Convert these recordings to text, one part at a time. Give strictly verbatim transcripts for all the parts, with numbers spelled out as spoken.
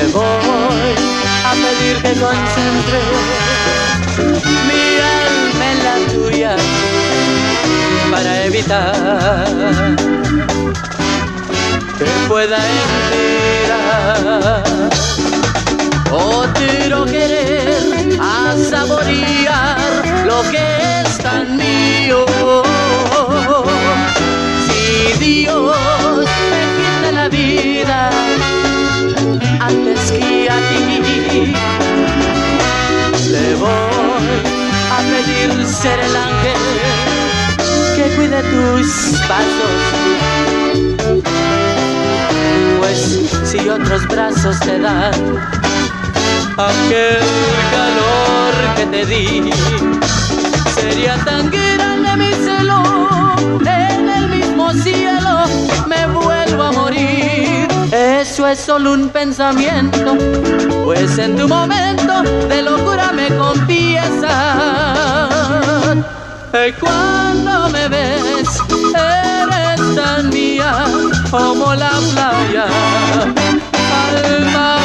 voy a pedir que concentre mi alma en la tuya para evitar que pueda entrar otro querer a saborear lo que es tan mío. Si Dios me quita la vida antes que a ti, le voy a pedir ser el ángel que cuide tus pasos, pues si otros brazos te dan aquel calor que te di, sería tan grande mi celo, en el mismo cielo me vuelvo a morir. Eso es solo un pensamiento, pues en tu momento de locura me confiesas. Y cuando me ves, eres tan mía como la playa al mar.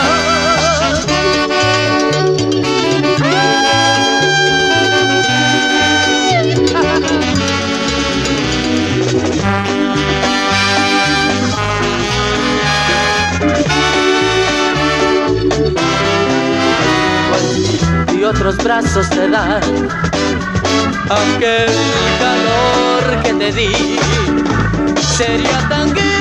Y otros brazos te dan aquel calor que te di, sería tan